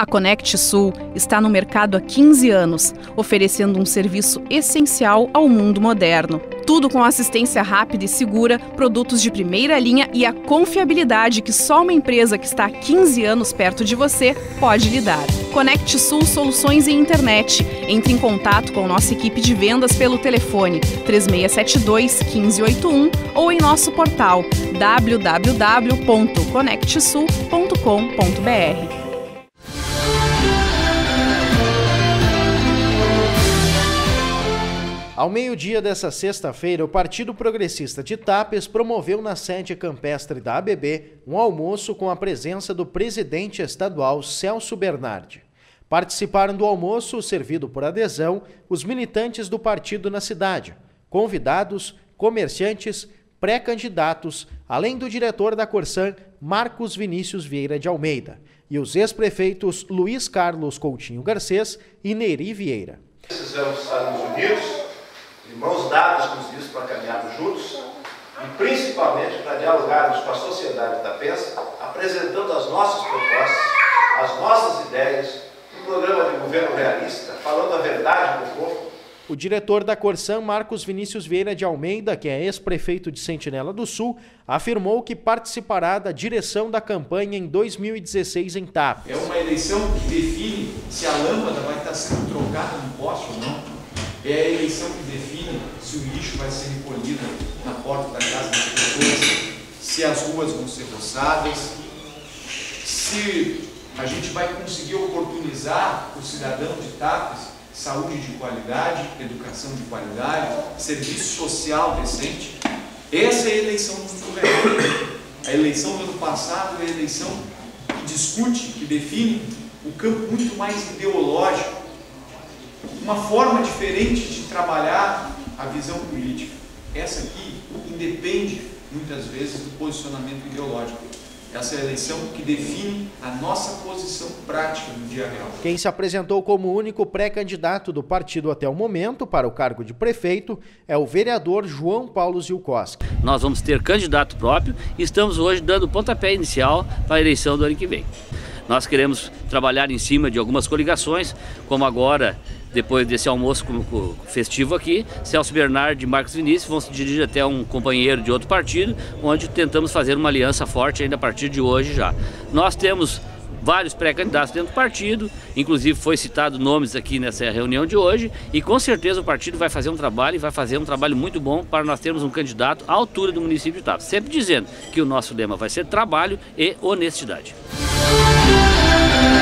A Conect Sul está no mercado há 15 anos, oferecendo um serviço essencial ao mundo moderno. Tudo com assistência rápida e segura, produtos de primeira linha e a confiabilidade que só uma empresa que está há 15 anos perto de você pode lhe dar. Conect Sul Soluções em Internet. Entre em contato com nossa equipe de vendas pelo telefone 3672-1581 ou em nosso portal www.conectsul.com.br. Ao meio-dia dessa sexta-feira, o Partido Progressista de Tapes promoveu na sede campestre da ABB um almoço com a presença do presidente estadual Celso Bernardi. Participaram do almoço, servido por adesão, os militantes do partido na cidade, convidados, comerciantes, pré-candidatos, além do diretor da Corsan, Marcos Vinícius Vieira de Almeida, e os ex-prefeitos Luiz Carlos Coutinho Garcês e Neri Vieira. Precisamos estar unidos, de mãos dadas, como se diz, para caminharmos juntos e principalmente para dialogarmos com a sociedade tapense, apresentando as nossas propostas, as nossas ideias, um programa de governo realista, falando a verdade para o povo. O diretor da Corsan, Marcos Vinícius Vieira de Almeida, que é ex-prefeito de Sentinela do Sul, afirmou que participará da direção da campanha em 2016 em Tapes. É uma eleição que define se a lâmpada vai estar sendo trocada no poste ou não. É a eleição que define se o lixo vai ser recolhido na porta da casa das pessoas, se as ruas vão ser roçadas, se a gente vai conseguir oportunizar o cidadão de Tapes saúde de qualidade, educação de qualidade, serviço social decente. Essa é a eleição do governo. A eleição do ano passado é a eleição que discute, que define um campo muito mais ideológico, uma forma diferente de trabalhar a visão política. Essa aqui independe, muitas vezes, do posicionamento ideológico. Essa é a eleição que define a nossa posição prática no dia real. Quem se apresentou como único pré-candidato do partido até o momento para o cargo de prefeito é o vereador João Paulo Zilkowski. Nós vamos ter candidato próprio e estamos hoje dando o pontapé inicial para a eleição do ano que vem. Nós queremos trabalhar em cima de algumas coligações, como agora, depois desse almoço festivo aqui, Celso Bernardi e Marcos Vinícius vão se dirigir até um companheiro de outro partido, onde tentamos fazer uma aliança forte ainda a partir de hoje já. Nós temos vários pré-candidatos dentro do partido, inclusive foi citado nomes aqui nessa reunião de hoje, e com certeza o partido vai fazer um trabalho, e vai fazer um trabalho muito bom para nós termos um candidato à altura do município de Tapes, sempre dizendo que o nosso lema vai ser trabalho e honestidade.